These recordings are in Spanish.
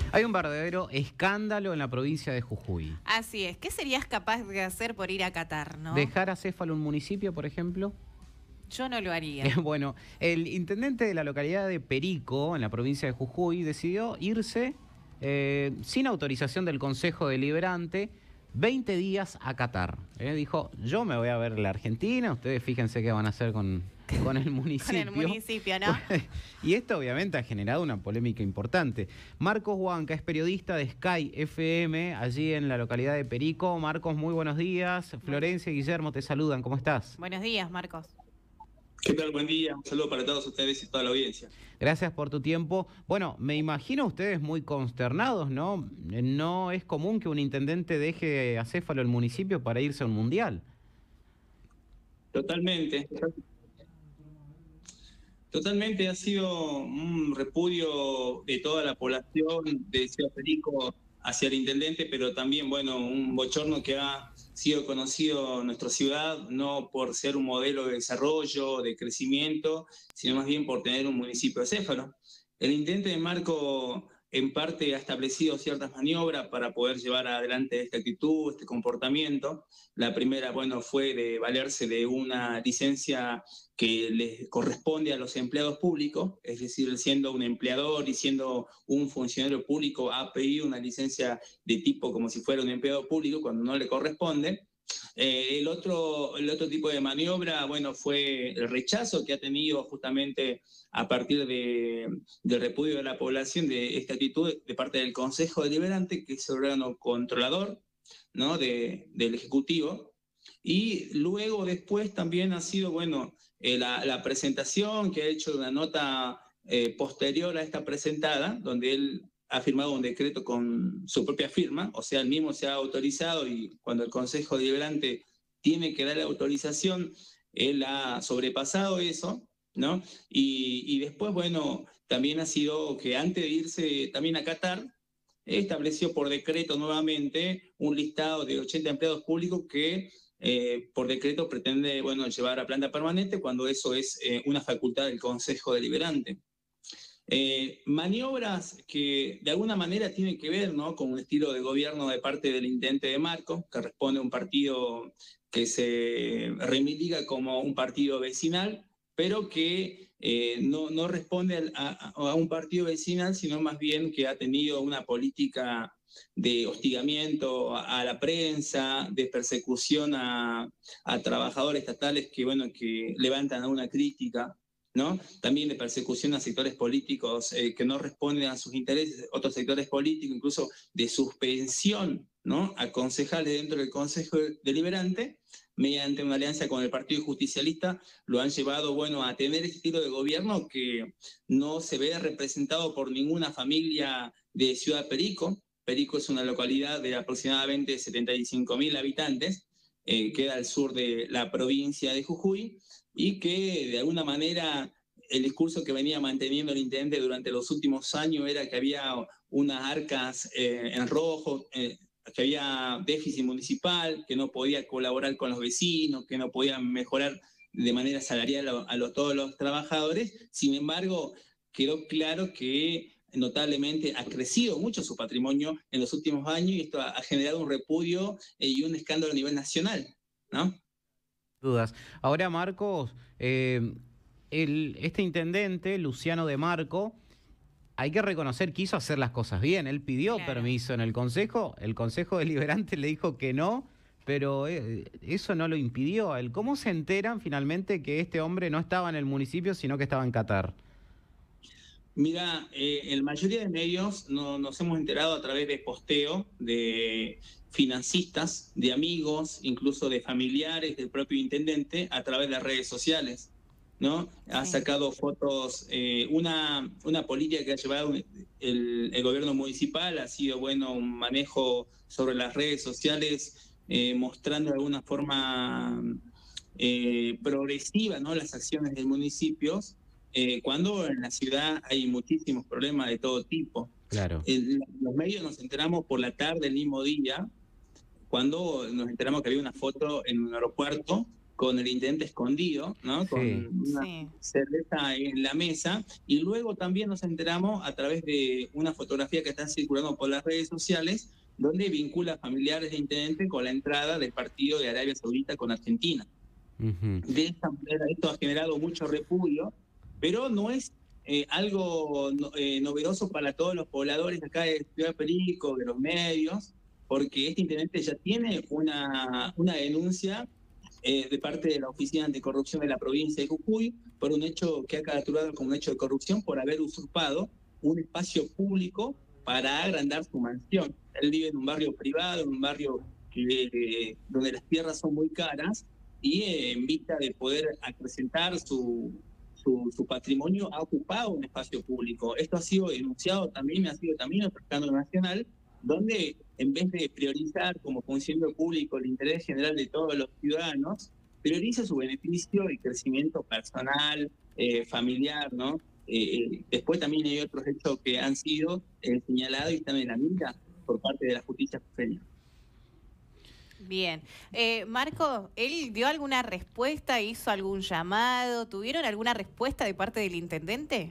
Hay un verdadero escándalo en la provincia de Jujuy. Así es. ¿Qué serías capaz de hacer por ir a Qatar, no? ¿Dejar acéfalo un municipio, por ejemplo? Yo no lo haría. Bueno, el intendente de la localidad de Perico, en la provincia de Jujuy, decidió irse sin autorización del Consejo Deliberante 20 días a Qatar. Dijo, yo me voy a ver la Argentina, ustedes fíjense qué van a hacer con el municipio. Con el municipio, ¿no? Y esto obviamente ha generado una polémica importante. Marcos Huanca es periodista de Sky FM, allí en la localidad de Perico. Marcos, muy buenos días. Florencia y Guillermo te saludan, ¿cómo estás? Buenos días, Marcos. ¿Qué tal? Buen día. Un saludo para todos ustedes y toda la audiencia. Gracias por tu tiempo. Bueno, me imagino ustedes muy consternados, ¿no? No es común que un intendente deje acéfalo el municipio para irse a un mundial. Totalmente. Totalmente ha sido un repudio de toda la población de Ciudad Perico hacia el intendente, pero también, bueno, un bochorno que ha sido conocido en nuestra ciudad, no por ser un modelo de desarrollo, de crecimiento, sino más bien por tener un municipio acéfalo. El intendente de Marco, en parte, ha establecido ciertas maniobras para poder llevar adelante esta actitud, este comportamiento. La primera, bueno, fue de valerse de una licencia que les corresponde a los empleados públicos, es decir, siendo un empleador y siendo un funcionario público, ha pedido una licencia de tipo como si fuera un empleado público cuando no le corresponde. El otro tipo de maniobra, bueno, fue el rechazo que ha tenido justamente a partir del repudio de la población de esta actitud de parte del Consejo Deliberante, que es el órgano controlador, ¿no? del Ejecutivo. Y luego después también ha sido, bueno, la presentación que ha hecho una nota posterior a esta presentada, donde él ha firmado un decreto con su propia firma, o sea, él mismo se ha autorizado y cuando el Consejo Deliberante tiene que dar la autorización, él ha sobrepasado eso, ¿no? Y después, bueno, también ha sido que antes de irse también a Qatar, estableció por decreto nuevamente un listado de 80 empleados públicos que por decreto pretende, bueno, llevar a planta permanente cuando eso es una facultad del Consejo Deliberante. Maniobras que de alguna manera tienen que ver, ¿no?, con un estilo de gobierno de parte del intendente de Marco, que responde a un partido que se reivindica como un partido vecinal, pero que no responde a un partido vecinal, sino más bien que ha tenido una política de hostigamiento a la prensa, de persecución a trabajadores estatales que, bueno, que levantan una crítica, ¿no? También de persecución a sectores políticos que no responden a sus intereses, otros sectores políticos, incluso de suspensión, ¿no?, a concejales dentro del Consejo Deliberante, mediante una alianza con el Partido Justicialista, lo han llevado, bueno, a tener este estilo de gobierno que no se ve representado por ninguna familia de Ciudad Perico. Perico es una localidad de aproximadamente 75.000 habitantes, queda al sur de la provincia de Jujuy, y que de alguna manera el discurso que venía manteniendo el intendente durante los últimos años era que había unas arcas en rojo, que había déficit municipal, que no podía colaborar con los vecinos, que no podía mejorar de manera salarial todos los trabajadores. Sin embargo, quedó claro que notablemente ha crecido mucho su patrimonio en los últimos años y esto ha generado un repudio y un escándalo a nivel nacional, ¿no? Dudas. Ahora, Marcos, este intendente, Luciano de Marco, hay que reconocer que quiso hacer las cosas bien. Él pidió permiso en el Consejo Deliberante le dijo que no, pero eso no lo impidió a él. ¿Cómo se enteran finalmente que este hombre no estaba en el municipio, sino que estaba en Qatar? Mira, en la mayoría de medios nos hemos enterado a través de posteo de financistas, de amigos, incluso de familiares del propio intendente, a través de las redes sociales, ¿no? Ha sacado fotos, una política que ha llevado el gobierno municipal ha sido, bueno, un manejo sobre las redes sociales, mostrando de alguna forma progresiva, ¿no?, las acciones del municipio, cuando en la ciudad hay muchísimos problemas de todo tipo. Claro. Los medios nos enteramos por la tarde del mismo día, cuando nos enteramos que había una foto en un aeropuerto con el intendente escondido, ¿no? Sí. Con una cerveza en la mesa, y luego también nos enteramos a través de una fotografía que está circulando por las redes sociales, donde vincula a familiares de intendente con la entrada del partido de Arabia Saudita con Argentina. De esta manera, esto ha generado mucho repudio, pero no es algo novedoso para todos los pobladores acá de Ciudad Perico, de los medios, porque este intendente ya tiene una denuncia de parte de la Oficina Anticorrupción de la provincia de Jujuy por un hecho que ha caracterizado como un hecho de corrupción por haber usurpado un espacio público para agrandar su mansión. Él vive en un barrio privado, en un barrio donde las tierras son muy caras, y en vista de poder acrecentar su patrimonio, ha ocupado un espacio público. Esto ha sido denunciado también, ha sido también otro escándalo nacional, donde en vez de priorizar como funcionario público el interés general de todos los ciudadanos, prioriza su beneficio y crecimiento personal, familiar, ¿no? Después también hay otros hechos que han sido señalados y están en la mira por parte de la justicia jujeña. Bien. Marco, ¿él dio alguna respuesta, hizo algún llamado? ¿Tuvieron alguna respuesta de parte del intendente?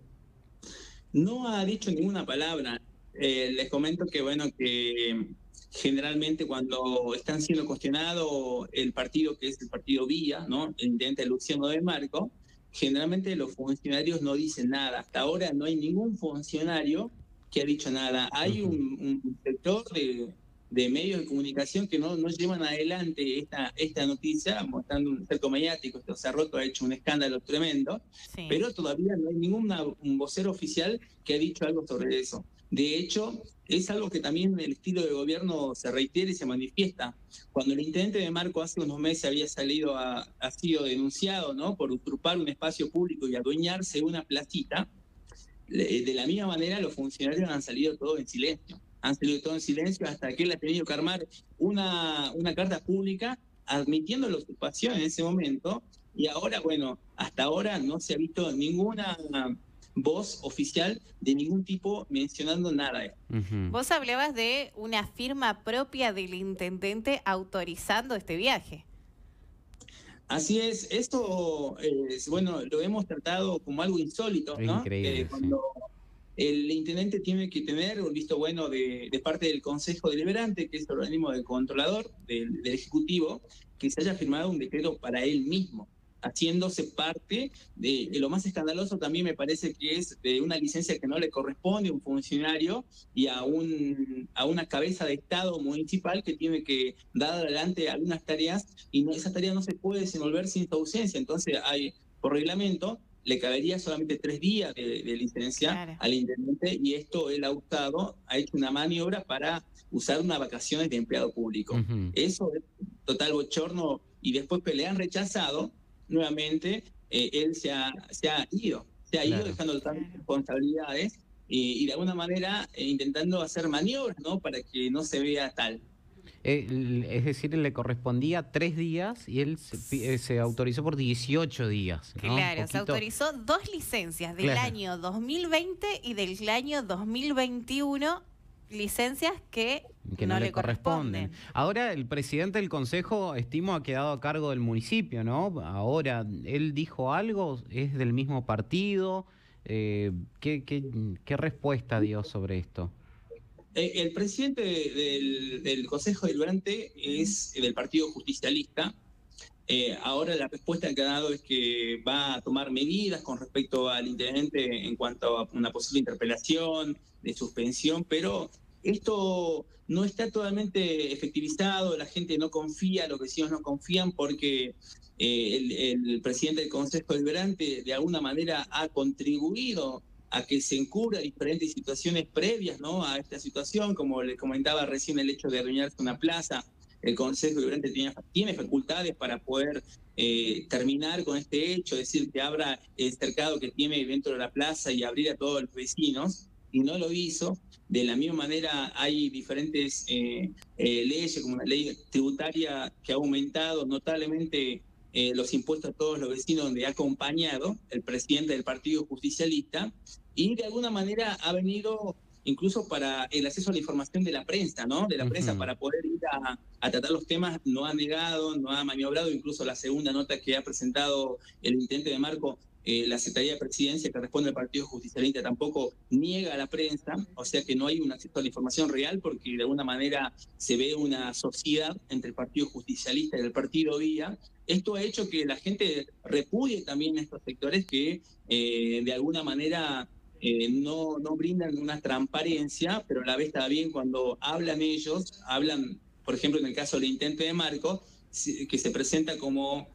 No ha dicho ninguna palabra. Les comento que, bueno, que generalmente cuando están siendo cuestionados el partido, que es el partido Vía, ¿no? El intendente Luciano de Marco, generalmente los funcionarios no dicen nada. Hasta ahora no hay ningún funcionario que ha dicho nada. Hay un sector de medios de comunicación que no llevan adelante esta noticia, mostrando un cerco mediático. Cerroto ha hecho un escándalo tremendo, pero todavía no hay un vocero oficial que ha dicho algo sobre eso. De hecho, es algo que también en el estilo de gobierno se reitera y se manifiesta. Cuando el intendente de Marco hace unos meses había sido denunciado, ¿no?, por usurpar un espacio público y adueñarse de una placita, de la misma manera los funcionarios han salido todos en silencio. Han salido todos en silencio hasta que él ha tenido que armar una carta pública admitiendo la usurpación en ese momento, y ahora, bueno, hasta ahora no se ha visto ninguna voz oficial de ningún tipo mencionando nada. Vos hablabas de una firma propia del intendente autorizando este viaje. Así es, esto, bueno, lo hemos tratado como algo insólito, ¿no? Increíble, cuando el intendente tiene que tener un visto bueno de parte del Consejo Deliberante, que es el organismo del controlador del Ejecutivo, que se haya firmado un decreto para él mismo, haciéndose parte de lo más escandaloso también me parece que es de una licencia que no le corresponde a un funcionario y a una cabeza de Estado municipal que tiene que dar adelante algunas tareas, y esas tareas no se puede desenvolver sin su ausencia. Entonces, por reglamento, le cabería solamente 3 días de licencia al intendente, y esto él ha hecho una maniobra para usar unas vacaciones de empleado público. Eso es total bochorno, y después le han rechazado nuevamente. Él se ha ido dejando tantas responsabilidades y de alguna manera intentando hacer maniobras, ¿no?, para que no se vea tal. Es decir, le correspondía 3 días y él se autorizó por 18 días, ¿no? Claro, se autorizó 2 licencias del año 2020 y del año 2021, licencias que no le corresponden. Ahora el presidente del Consejo, estimo, ha quedado a cargo del municipio, ¿no? Ahora, ¿él dijo algo? ¿Es del mismo partido? ¿Qué respuesta dio sobre esto? El presidente del Consejo Deliberante es del Partido Justicialista. Ahora la respuesta que ha dado es que va a tomar medidas con respecto al intendente en cuanto a una posible interpelación, de suspensión, pero esto no está totalmente efectivizado. La gente no confía, los vecinos no confían, porque el presidente del Consejo Deliberante de alguna manera ha contribuido a que se encubra diferentes situaciones previas, ¿no?, a esta situación. Como le comentaba recién, el hecho de adueñarse una plaza, el Consejo Deliberante tiene facultades para poder terminar con este hecho, es decir, que abra el cercado que tiene dentro de la plaza y abrir a todos los vecinos, y no lo hizo. De la misma manera hay diferentes leyes, como una ley tributaria que ha aumentado notablemente los impuestos a todos los vecinos, donde ha acompañado el presidente del Partido Justicialista, y de alguna manera ha venido incluso para el acceso a la información de la prensa, ¿no? De la prensa para poder ir a tratar los temas, no ha negado, no ha maniobrado, incluso la segunda nota que ha presentado el intendente de Marco, la Secretaría de Presidencia que responde al Partido Justicialista tampoco niega a la prensa, o sea que no hay un acceso a la información real porque de alguna manera se ve una sociedad entre el Partido Justicialista y el Partido Vía. Esto ha hecho que la gente repudie también estos sectores que de alguna manera no brindan una transparencia, pero a la vez está bien cuando hablan ellos, hablan, por ejemplo, en el caso del intendente de Marco, que se presenta como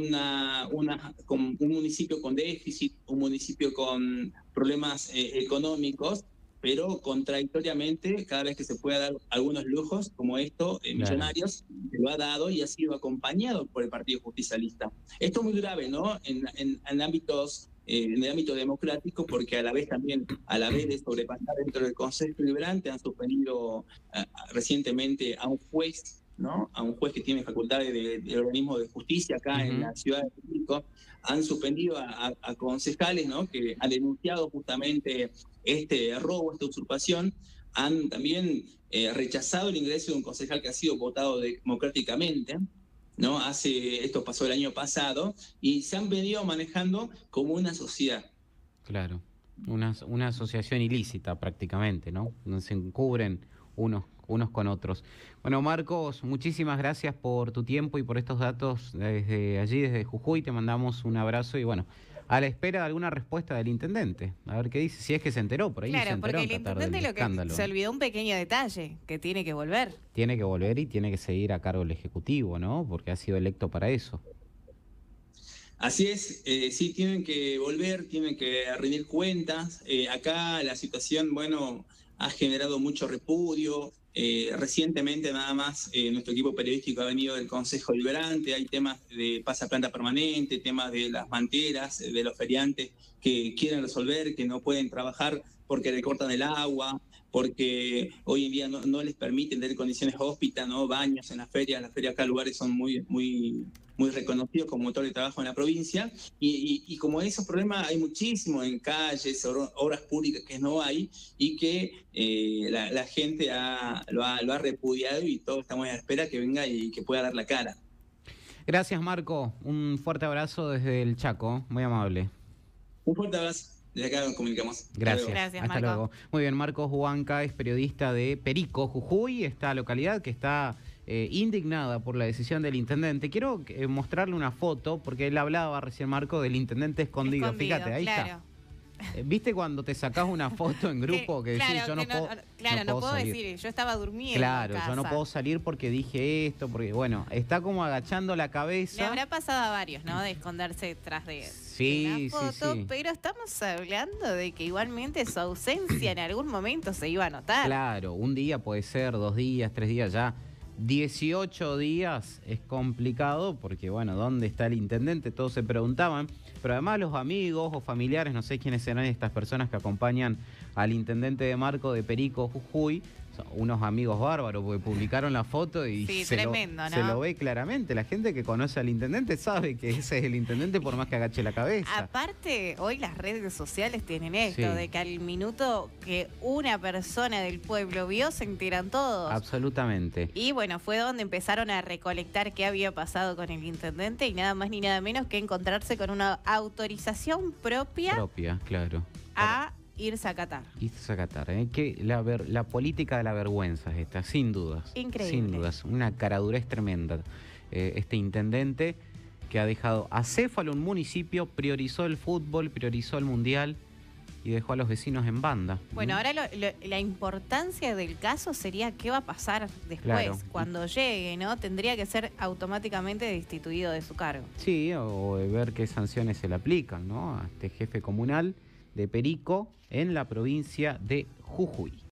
como un municipio con déficit, un municipio con problemas económicos, pero contradictoriamente, cada vez que se pueda dar algunos lujos como esto, millonarios, lo ha dado y ha sido acompañado por el Partido Justicialista. Esto es muy grave, ¿no? En ámbitos, en el ámbito democrático, porque a la vez de sobrepasar dentro del Consejo Deliberante, han suspendido recientemente a un juez, ¿no? A un juez que tiene facultades del organismo de justicia acá en la Ciudad de México, han suspendido a concejales, ¿no? Que han denunciado justamente este robo, esta usurpación, han también rechazado el ingreso de un concejal que ha sido votado democráticamente, ¿no? Esto pasó el año pasado, y se han venido manejando como una sociedad. Claro, una asociación ilícita prácticamente, ¿no? Donde se encubren unos con otros. Bueno, Marcos, muchísimas gracias por tu tiempo y por estos datos desde allí, desde Jujuy. Te mandamos un abrazo y bueno, a la espera de alguna respuesta del intendente. A ver qué dice, si es que se enteró por ahí. Claro, se enteró, porque el intendente lo que se olvidó un pequeño detalle, que tiene que volver. Tiene que volver y tiene que seguir a cargo del Ejecutivo, ¿no? Porque ha sido electo para eso. Así es, sí, tienen que volver, tienen que rendir cuentas. Acá la situación, bueno, ha generado mucho repudio. Recientemente nada más nuestro equipo periodístico ha venido del Consejo Deliberante, hay temas de pasaplanta permanente, temas de las manteras, de los feriantes que quieren resolver, que no pueden trabajar porque le cortan el agua, porque hoy en día no les permiten tener condiciones hóspitas, ¿no? Baños en las ferias acá lugares son muy reconocidos como motor de trabajo en la provincia, y como esos problemas hay muchísimos en calles, obras públicas que no hay, y que la gente lo ha repudiado, y todos estamos a espera que venga y que pueda dar la cara. Gracias, Marco. Un fuerte abrazo desde el Chaco, muy amable. Un fuerte abrazo. Desde acá nos comunicamos. Gracias. Gracias, Hasta Marco. luego. Muy bien, Marcos Huanca es periodista de Perico, Jujuy, esta localidad que está indignada por la decisión del intendente. Quiero mostrarle una foto, porque él hablaba recién, Marco, del intendente escondido. Fíjate, ahí está. ¿Viste cuando te sacás una foto en grupo que decís, yo no puedo Claro, no puedo salir? decir, yo estaba durmiendo Claro, en casa. yo no puedo salir porque dije esto, porque bueno, está como agachando la cabeza. Le habrá pasado a varios, ¿no? De esconderse detrás de Sí, una foto, sí. pero estamos hablando de que igualmente su ausencia en algún momento se iba a notar. Claro, un día puede ser, 2 días, 3 días ya. 18 días es complicado porque, bueno, ¿dónde está el intendente? Todos se preguntaban, pero además los amigos o familiares, no sé quiénes serán estas personas que acompañan al intendente de Marco de Perico, Jujuy, son unos amigos bárbaros porque publicaron la foto y Sí, se lo ve claramente. La gente que conoce al intendente sabe que ese es el intendente por más que agache la cabeza. Aparte, hoy las redes sociales tienen esto, Sí. de que al minuto que una persona del pueblo vio, se enteran todos. Absolutamente. Y bueno, fue donde empezaron a recolectar qué había pasado con el intendente y nada más ni nada menos que encontrarse con una autorización propia Claro. a irse a Qatar. Irse a Qatar, ¿eh? Que la política de la vergüenza es esta, sin dudas. Increíble. Sin dudas, una caradurez tremenda. Este intendente que ha dejado acéfalo un municipio, priorizó el fútbol, priorizó el mundial y dejó a los vecinos en banda. Bueno, ahora la importancia del caso sería qué va a pasar después, Claro. cuando llegue, ¿no? Tendría que ser automáticamente destituido de su cargo. Sí, o ver qué sanciones se le aplican, ¿no? A este jefe comunal de Perico en la provincia de Jujuy.